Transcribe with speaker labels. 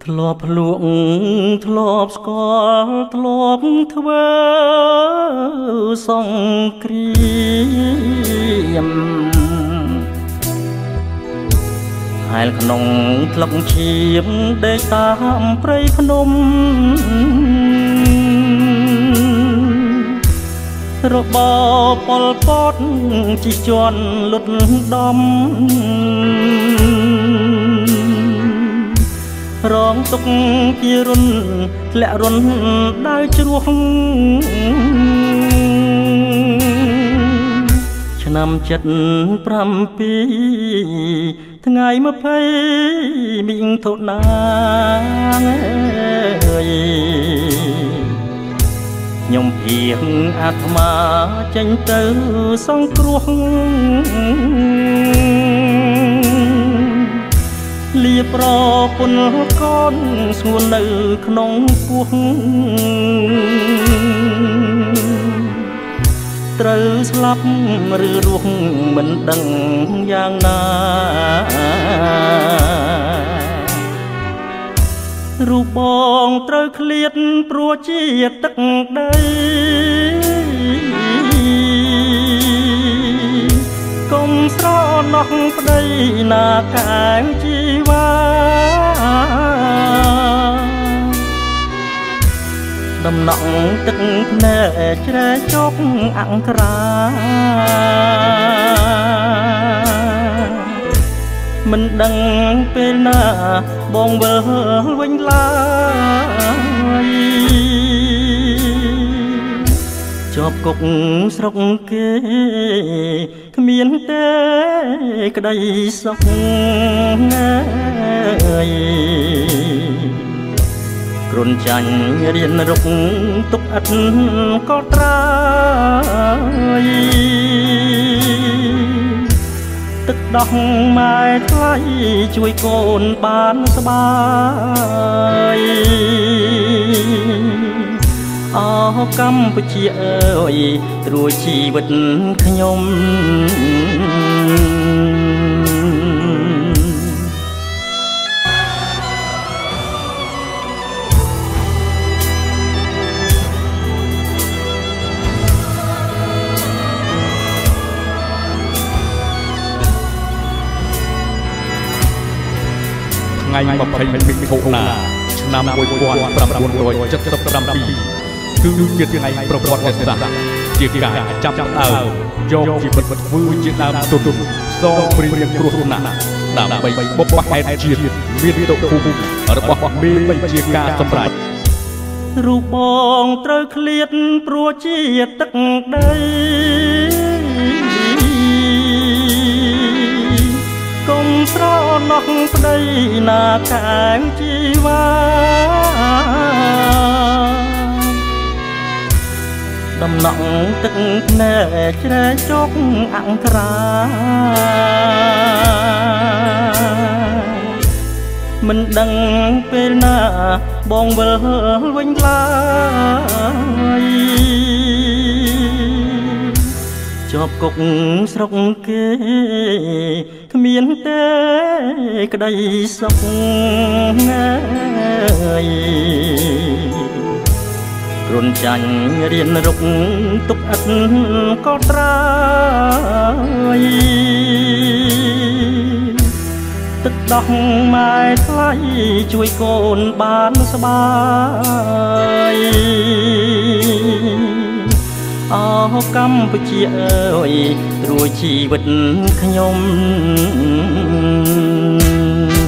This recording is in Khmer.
Speaker 1: ធ្លាប់ភ្លួងធ្លាប់ស្គាល់ធ្លាប់ធ្វើសង្គ្រាមហែលក្នុងថ្លុកឈាមដេកតាមព្រៃភ្នំរបបប៉ុលពតជីជន់លុតដំរងទុកជារុនធ្លាក់រុនដើរជ្រោះឆ្នាំ77ថ្ងៃ20មិថុនាខ្ញុំភៀងអាត្មាចេញទៅសង្គ្រោះលៀបប្រពន្ធកូនស្ងួននៅក្នុងពោះត្រូវស្លាប់ឬរស់មិនដឹងយ៉ាងណារូបបងត្រូវឃ្លាតព្រោះជាទឹកដីកុំស្រណោះប្តីណាកាងជីវ៉ាដំណក់ទឹកភ្នែកជ្រែចុកអង្ក្រាមិនដឹងពេលណាបងវិលវិញឡើយជាប់គុកស្រុកគេគ្មានទេក្តីសុខគ្រុនចាញ់រៀនរុកទុកអត់ក៏ត្រាយទឹកដោះម៉ែថ្លៃជួយកូនបានស្បាយអោកម្ពុជាអើយត្រួយជីវិតខ្ញុំ
Speaker 2: ថ្ងៃ20មិថុនាឆ្នាំ1977គឺជាថ្ងៃប្រវត្តិសាស្ត្រជាការចាប់ដើមយកជីវិតធ្វើជាដើមទុនសងព្រៀងគ្រោះថ្នាក់ដើម្បីបុព្វហេតុជាតិមានទុកភូមិរបស់មេបញ្ជាការសម្រាប់
Speaker 1: រូបបងត្រូវឃ្លាតព្រោះជាទឹកដីកុំស្រណោះប្តីណាកាងជីវ៉ាដំណក់ទឹកភ្នែកជ្រែចុកអង្ក្រាមិនដឹងពេលណាបងវិលវិញឡើយជាប់គុកស្រុកគេគ្មានទេក្តីសុខគ្រុនចាញ់រៀនរុកទុកអត់ក៏ត្រាយទឹកដោះម៉ែថ្លៃជួយកូនបានស្បាយអោកម្ពុជាអើយត្រួយជីវិតខ្ញុំ